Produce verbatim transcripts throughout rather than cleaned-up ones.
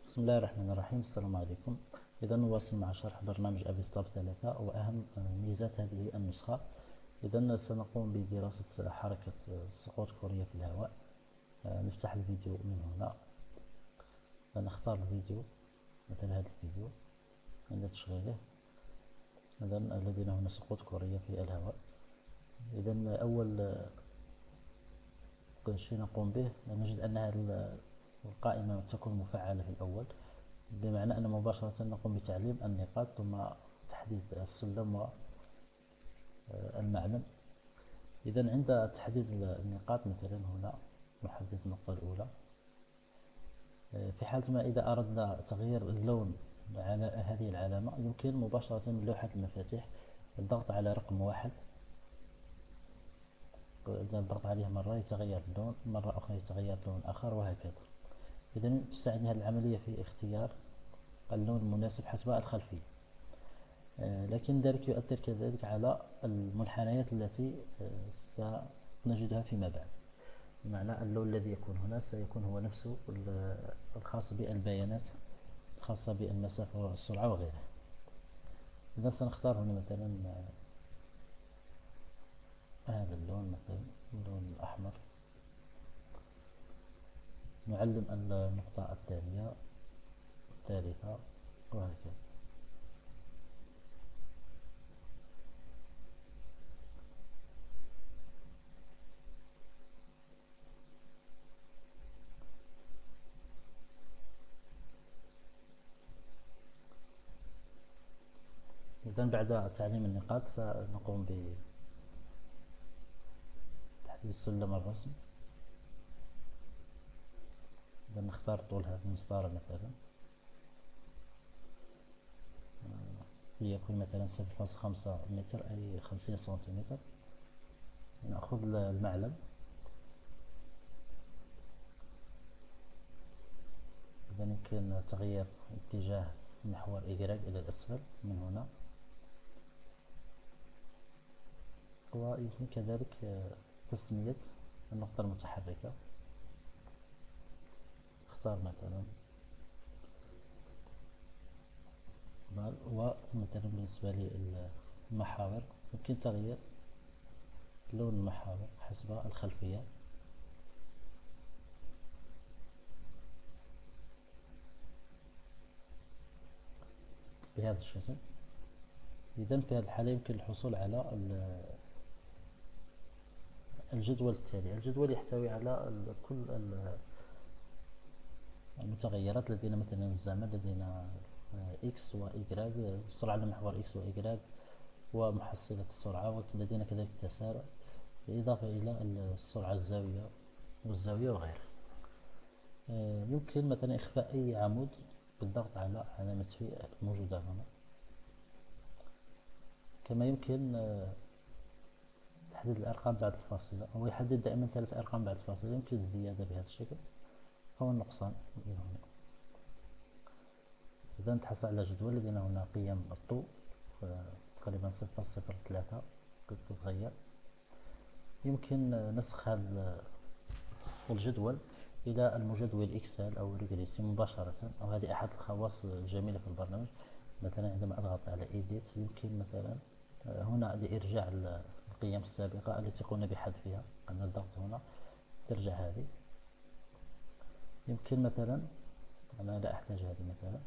بسم الله الرحمن الرحيم. السلام عليكم. إذا نواصل مع شرح برنامج أفيستاب ثلاثة وأهم ميزات هذه النسخة. إذا سنقوم بدراسة حركة سقوط كورية في الهواء. نفتح الفيديو من هنا، نختار الفيديو مثل هذا الفيديو عند تشغيله. إذا لدينا هنا سقوط كورية في الهواء. إذا أول شيء نقوم به نجد أن هذه القائمة تكون مفعلة في الأول، بمعنى أن مباشرة نقوم بتعليم النقاط ثم تحديد السلم والمعلم. إذا عند تحديد النقاط مثلا هنا نحدد النقطة الأولى. في حالة ما إذا أردنا تغيير اللون على هذه العلامة يمكن مباشرة من لوحة المفاتيح الضغط على رقم واحد. إذا الضغط عليه مرة يتغير اللون، مرة أخرى يتغير لون آخر، وهكذا. إذا تساعدني هذه العملية في اختيار اللون المناسب حسب الخلفية. آه لكن ذلك يؤثر كذلك على المنحنيات التي آه سنجدها فيما بعد، بمعنى اللون الذي يكون هنا سيكون هو نفسه الخاص بالبيانات الخاصة بالمسافة والسرعة وغيرها. إذا سنختار هنا مثلا آه هذا اللون، مثلا اللون الأحمر. نعلم النقطة الثانية الثالثة وهكذا. إذن بعد تعليم النقاط سنقوم بتحديد سلم الرسم. إذا نختار طول هذه المسطرة مثلا ليكون مثلا صفر فاصلة خمسة متر أي خمسين سنتيمتر. نأخذ المعلم. إذا يمكن تغيير اتجاه محور إيجراج إلى الأسفل من هنا، ويمكن كذلك تسمية النقطة المتحركة. اختار مثلا، ومثلا بالنسبة للمحاور يمكن تغيير لون المحاور حسب الخلفية. بهذا الشكل. إذن في هذه الحالة يمكن الحصول على الجدول التالي. الجدول يحتوي على كل المتغيرات. لدينا مثلا الزمن، لدينا إكس وإيجراج، السرعة على محور إكس وإيجراج، ومحصلة السرعة، ولدينا كذلك التسارع، بالإضافة إلى السرعة الزاوية والزاوية وغيرها. يمكن مثلا إخفاء أي عمود بالضغط على علامة في الموجودة هنا. كما يمكن تحديد الأرقام بعد الفاصلة. هو يحدد دائما ثلاث أرقام بعد الفاصلة، يمكن الزيادة بهذا الشكل أو النقصان من هنا. إذا تحصل على جدول لدينا هنا قيم الطو تقريبا صفر فاصلة صفر ثلاثة قد تتغير. يمكن نسخ هذا الجدول إلى المجدول إكسل أو ريجريسي مباشرة، أو هذه أحد الخواص الجميلة في البرنامج. مثلا عندما أضغط على إيديت يمكن مثلا هنا لإرجاع القيم السابقة التي قمنا بحذفها. أن الضغط هنا ترجع هذه. يمكن مثلا أنا لا أحتاج هذه، مثلا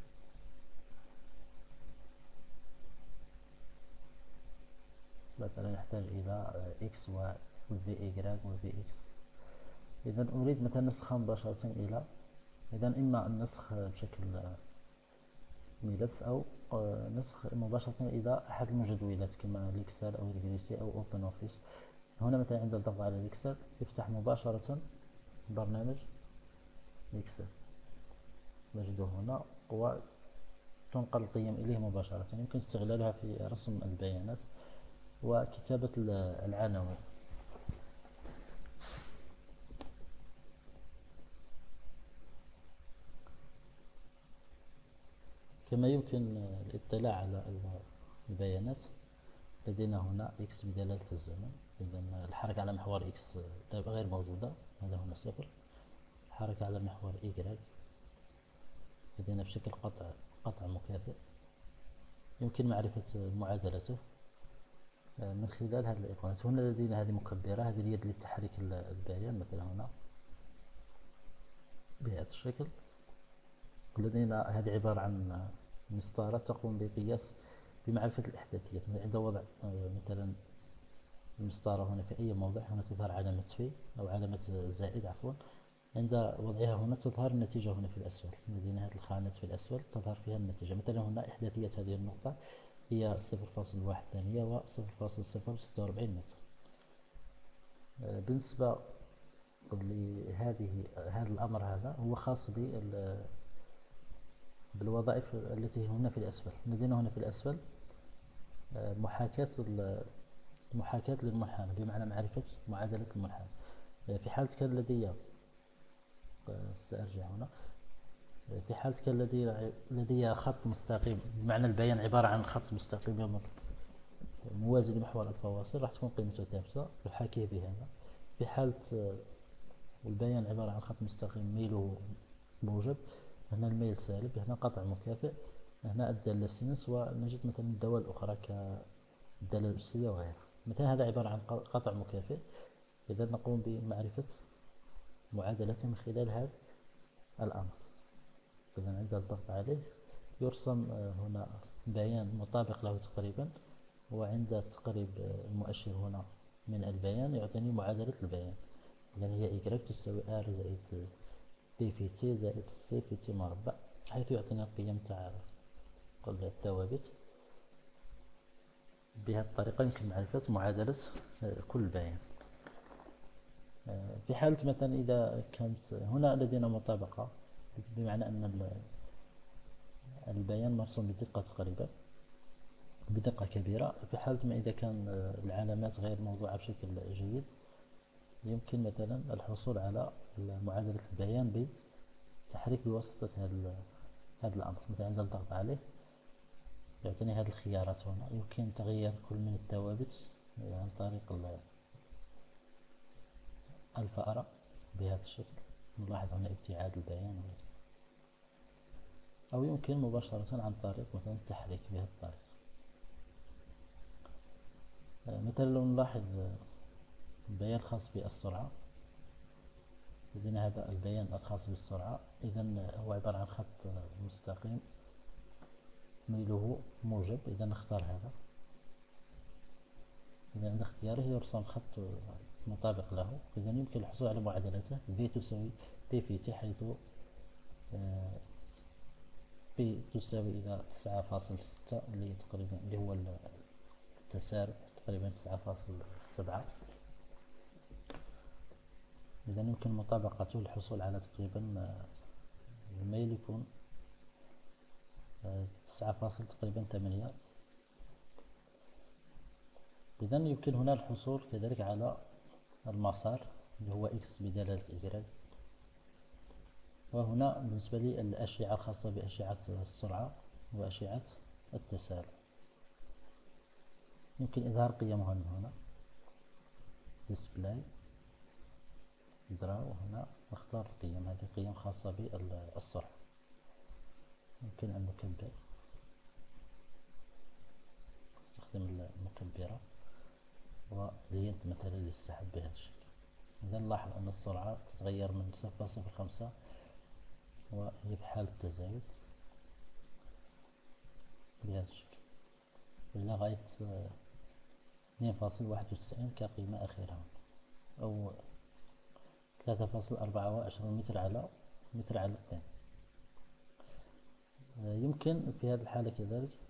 مثلا نحتاج إلى إكس وفي إيجراج وفي إكس. إذا أريد مثلا نسخها مباشرة إلى، إذا إما النسخ بشكل ملف أو نسخ مباشرة إلى أحد المجدولات كما الإكسل أو الريجريسي أو أوبن أوفيس. هنا مثلا عند الضغط على الإكسل يفتح مباشرة برنامج الإكسل، نجده هنا وتنقل القيم إليه مباشرة. يمكن استغلالها في رسم البيانات وكتابة العناوين. كما يمكن الاطلاع على البيانات. لدينا هنا إكس بدلالة الزمن. إذا الحركة على محور إكس غير موجودة، هذا هنا صفر. الحركة على محور إيجراج لدينا بشكل قطع قطع مكافئ يمكن معرفة معادلته من خلال هذه الأيقونات. هنا لدينا هذه مكبرة، هذه اليد لتحريك البيان مثلا هنا بهذا الشكل. لدينا هذه عبارة عن مسطرة تقوم بقياس بمعرفة الإحداثيات. عند وضع مثلا المسطرة هنا في أي موضع، هنا تظهر علامة في أو علامة زائد عفوا، عند وضعها هنا تظهر النتيجة هنا في الأسفل. لدينا هذه الخانات في الأسفل تظهر فيها النتيجة. مثلا هنا إحداثية هذه النقطة هي صفر فاصل واحد ثانية و صفر فاصل صفر ستة وأربعين متر. بالنسبة لهذه هذا الأمر هذا هو خاص بالوظائف التي هنا في الأسفل. لدينا هنا في الأسفل محاكاة محاكاة للمنحنى، بمعنى معرفة معادلة المنحنى. في حالة كان لدي سأرجع هنا في حالة كان لدي لدي خط مستقيم، بمعنى البيان عبارة عن خط مستقيم يمر موازي لمحور الفواصل، راح تكون قيمته ثابتة يحاكيه بهذا. في حالة البيان عبارة عن خط مستقيم ميله موجب، هنا الميل سالب، هنا قطع مكافئ، هنا الدالة سينس، ونجد مثلا الدوال الأخرى كالدالة الأسية وغيرها. مثلا هذا عبارة عن قطع مكافئ، إذا نقوم بمعرفة معادلته من خلال هذا الأمر. إذا عند الضغط عليه يرسم هنا بيان مطابق له تقريبا، وعند تقريب المؤشر هنا من البيان يعطيني معادلة البيان. إذا هي Y تساوي R زائد بي في تي زائد سي في تي مربع، حيث يعطينا القيم تاع الثوابت. بهذه الطريقة يمكن معرفة معادلة كل بيان. في حالة مثلا إذا كانت هنا لدينا مطابقة، بمعنى أن البيان مرسوم بدقة تقريبا بدقة كبيرة. في حالة ما إذا كان العلامات غير موضوعة بشكل جيد، يمكن مثلا الحصول على معادلة البيان بتحريك بواسطة هذا هذا الأمر. مثلا عند الضغط عليه يعطيني هذه الخيارات. هنا يمكن تغيير كل من الثوابت عن طريق الفأرة بهذا الشكل. نلاحظ هنا ابتعاد البيان، أو يمكن مباشرة عن طريق مثلا التحريك بهذه الطريقة. مثلا لو نلاحظ البيان الخاص بالسرعة، لدينا هذا البيان الخاص بالسرعة، إذا هو عبارة عن خط مستقيم ميله موجب. إذا نختار هذا، إذا عند اختياره يرسم خط مطابق له. إذا يمكن الحصول على معادلته V تساوي P في T، حيث P تساوي إلى تسعة فاصل ستة اللي تقريبا اللي هو التسارع تقريبا تسعة فاصل سبعة. إذا يمكن مطابقته للحصول على تقريبا الميل يكون تسعة فاصل تقريبا ثمانية. إذا يمكن هنا الحصول كذلك على المسار اللي هو إكس بدلالة إجراء. وهنا بالنسبة لي الأشعة الخاصة بأشعة السرعة وأشعة التسارع، يمكن إظهار قيمها من هنا display draw. هنا نختار القيم، هذه قيم خاصة بالسرعة. يمكن أن نكبر، نستخدم المكبرة واليد مثلا للسحب بهذا الشكل. إذا نلاحظ أن السرعة تتغير من صفر فاصلة صفر خمسة وهي في حالة تزايد بهذا الشكل إلى غاية اثنين فاصل واحد وتسعين كقيمة أخيرة، أو ثلاثة فاصل أربعة وعشرين متر على متر على اثنين. يمكن في هذه الحالة كذلك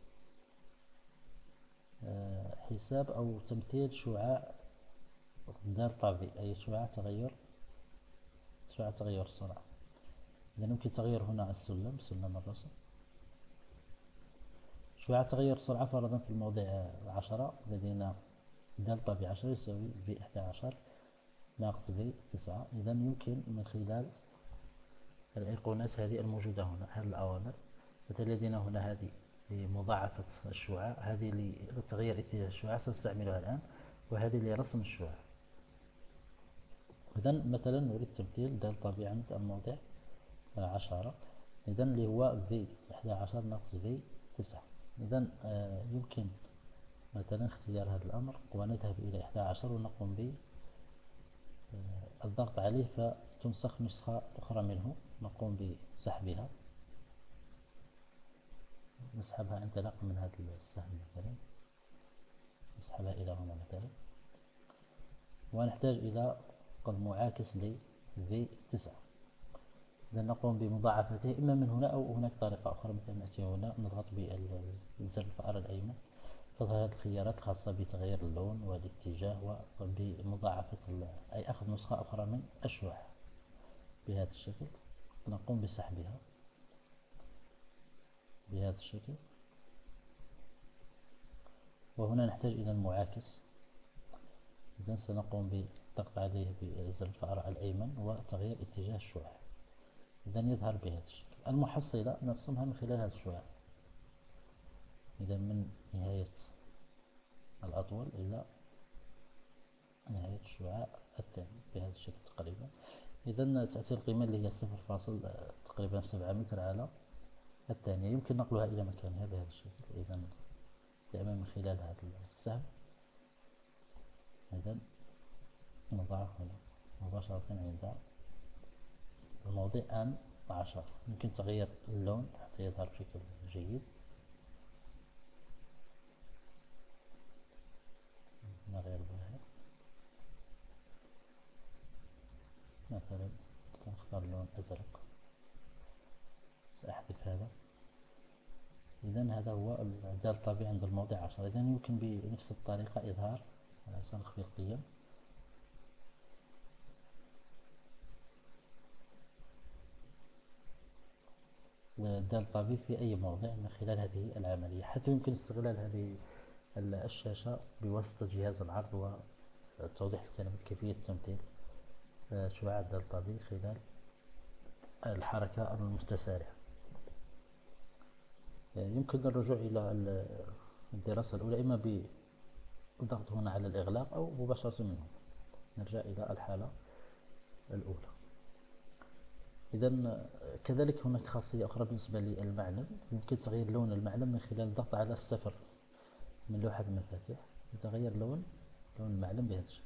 حساب أو تمثيل شعاع دال طبيعي، أي شعاع تغير شعاع تغير السرعة. إذا يمكن تغيير هنا السلم سلم الرسم. شعاع تغير السرعة فرضا في الموضع عشرة، لدينا دال طبيعي عشرة يساوي في إحدى عشر ناقص في تسعة. إذا يمكن من خلال الأيقونات هذه الموجودة هنا، هذه الأوامر، مثلا لدينا هنا هذه لمضاعفة الشعاع، هذه لتغيير اتجاه الشعاع سنستعملها الآن، وهذه لرسم الشعاع. إذا مثلا نريد تمثيل دال طبيعي عند الموضع عشرة. إذا اللي هو في إحدى عشر ناقص في تسعة. إذا آه يمكن مثلا اختيار هذا الأمر ونذهب إلى إحدى عشر ونقوم بالضغط عليه فتنسخ نسخة أخرى منه، نقوم بسحبها، نسحبها انطلاقا من هذا السهم مثلا، نسحبها إلى هنا مثلا، ونحتاج إلى قد معاكس ل في تسعة. إذا نقوم بمضاعفته إما من هنا أو هناك طريقة أخرى، مثلا نأتي هنا نضغط بزر الفأر الأيمن، تظهر هذه الخيارات خاصة بتغيير اللون والاتجاه وبمضاعفة أي أخذ نسخة أخرى من الشعاع بهذا الشكل. نقوم بسحبها بهذا الشكل، وهنا نحتاج إلى المعاكس. إذا سنقوم بالضغط عليه بزر الفأر الأيمن وتغيير اتجاه الشعاع. إذا يظهر بهذا الشكل. المحصلة نرسمها من خلال هذا الشعاع، إذا من نهاية الأطول إلى نهاية الشعاع الثاني بهذا الشكل تقريبا. إذا تأتي القيمة اللي هي صفر فاصل تقريبا سبعة متر على الثانية، يمكن نقلها إلى مكانها بهذا الشكل. إذا دائما من خلال هذا السهم، إذا نضع هنا مباشرة عند الموضع أن عشر. يمكن تغيير اللون حتى يظهر بشكل جيد. نغير بها مثلا، سنختار لون أزرق، سأحذف هذا. إذا هذا هو الدال الطبيعي عند الموضع عشرة. إذا يمكن بنفس الطريقة إظهار، سنخفي القيم، الدال الطبيعي في أي موضع من خلال هذه العملية، حتى يمكن استغلال هذه الشاشة بواسطة جهاز العرض وتوضيح الكلمات كيفية تمثيل شعاع الدال الطبيعي خلال الحركة المتسارعة. يمكن الرجوع إلى الدراسة الأولى إما بالضغط هنا على الإغلاق أو مباشرة منه. نرجع إلى الحالة الأولى. إذا كذلك هناك خاصية أخرى بالنسبة للمعلم، يمكن تغيير لون المعلم من خلال الضغط على الصفر من لوحة المفاتيح، يتغير لون لون المعلم بهذا الشكل.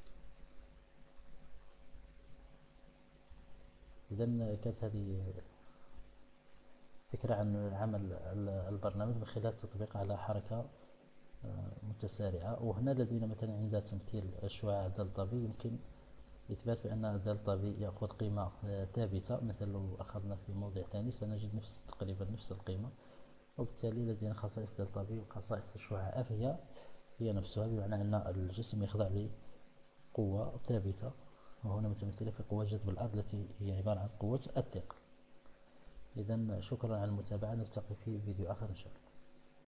إذا كانت هذه فكرة عن عمل البرنامج من خلال تطبيق على حركة متسارعة. وهنا لدينا مثلا عند تمثيل الشعاع الدال طبيعي يمكن إثبات بأن الدال طبيعي يأخذ قيمة ثابتة. مثلا لو أخذنا في موضع ثاني سنجد نفس تقريبا نفس القيمة، وبالتالي لدينا خصائص دال طبيعي وخصائص الشعاع فهي هي نفسها، بمعنى أن الجسم يخضع لقوة ثابتة، وهنا متمثلة في قوة جذب الأرض التي هي عبارة عن قوة الثقل. إذا شكرا على المتابعة، نلتقي في فيديو آخر إن شاء الله.